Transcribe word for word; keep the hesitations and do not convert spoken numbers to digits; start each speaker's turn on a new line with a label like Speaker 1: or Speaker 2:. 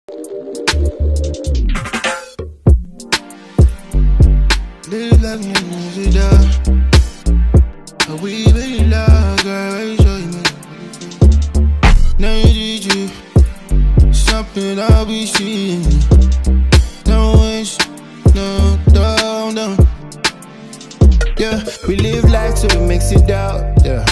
Speaker 1: Live like music down. We really love, girl, I show you me. Now you did you something I'll be seeing. No wish, no, down, down. Yeah, we live life so it makes it out. Yeah,